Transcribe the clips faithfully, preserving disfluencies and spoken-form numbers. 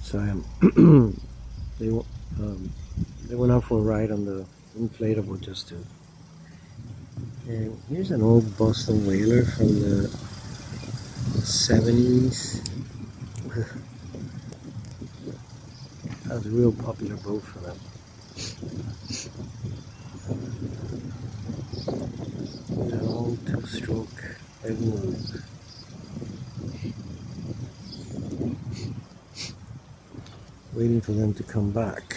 So um, they w- um, they went out for a ride on the inflatable just to. And here's an old Boston whaler from the seventies. That was a real popular boat for them. It's an old two-stroke heavy move. Waiting for them to come back.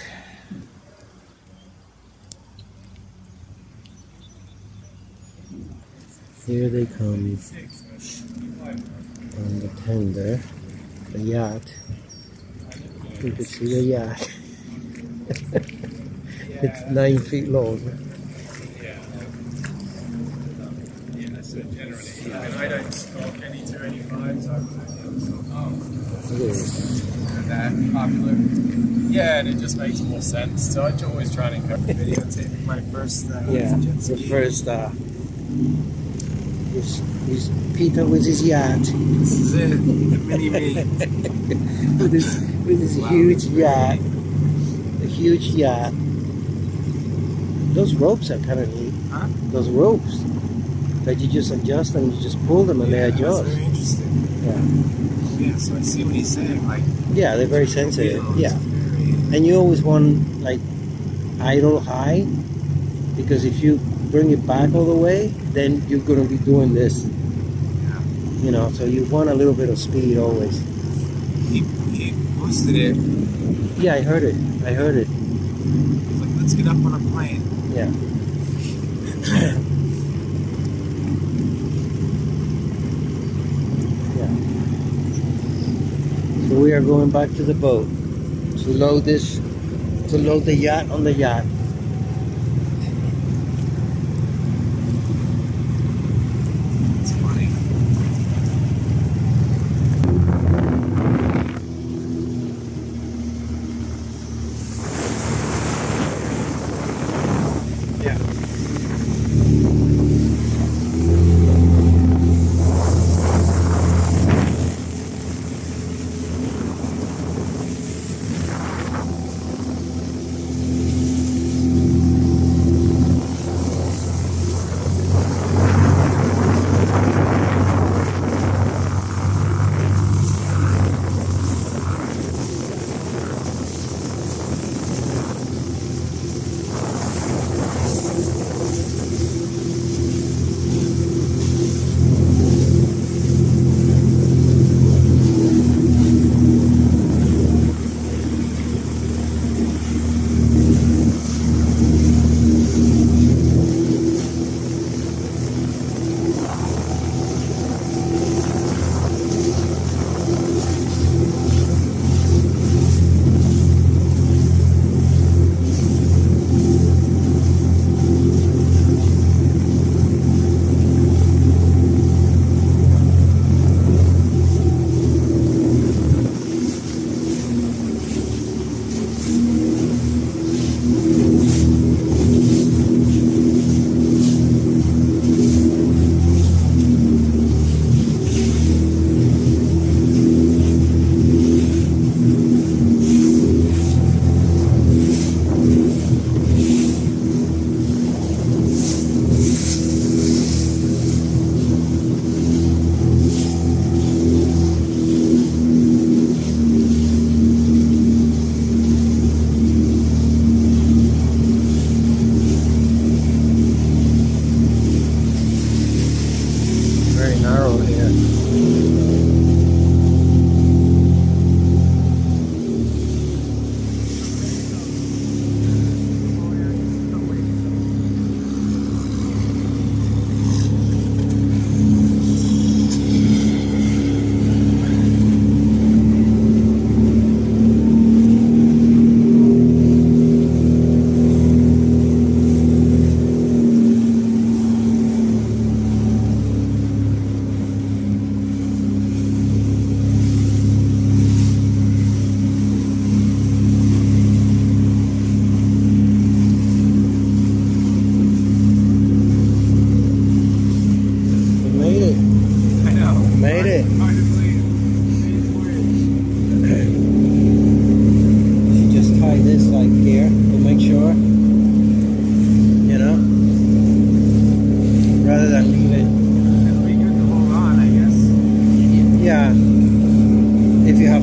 Here they come on the tender, the yacht. You can see the yacht. It's nine feet long. Yeah, so generally, I mean, I don't stock any two eighty-fives. I Look at this. They're popular. Yeah, and it just makes more sense. So I always try and encourage videotape my first uh, Yeah, jet ski. the first uh is is Peter with his yacht. This is it, the mini me. with his with his Wow, huge yacht. A huge yacht. Those ropes are kind of neat. Huh? Those ropes that you just adjust and you just pull them and Yeah, they adjust. that's very interesting. Yeah. Yeah, so I see what he's saying. Like, Yeah, they're very sensitive. wheels, Yeah. very- And you always want like idle high, because if you bring it back all the way, then you're gonna be doing this. Yeah. You know, so you want a little bit of speed always. He, he boosted it. Yeah, I heard it. I heard it. He's like, let's get up on a plane. Yeah. Yeah. So we are going back to the boat to load this, to load the yacht on the yacht. It's funny. Yeah.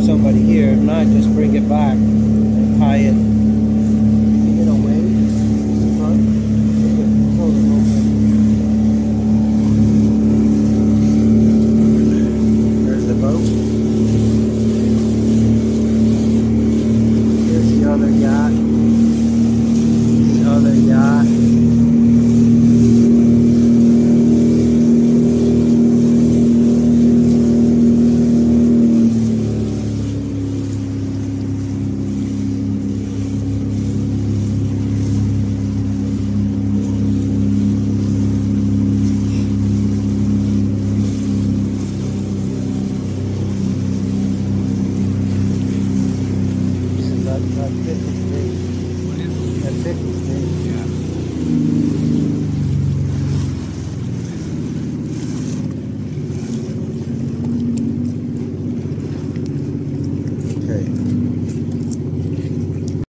somebody here. If not, just bring it back and tie it. Take it away in the front. Pull it over. There's the boat. Here's the other yacht. The other yacht. That, that fit is big. What is it? That fit is big. Yeah.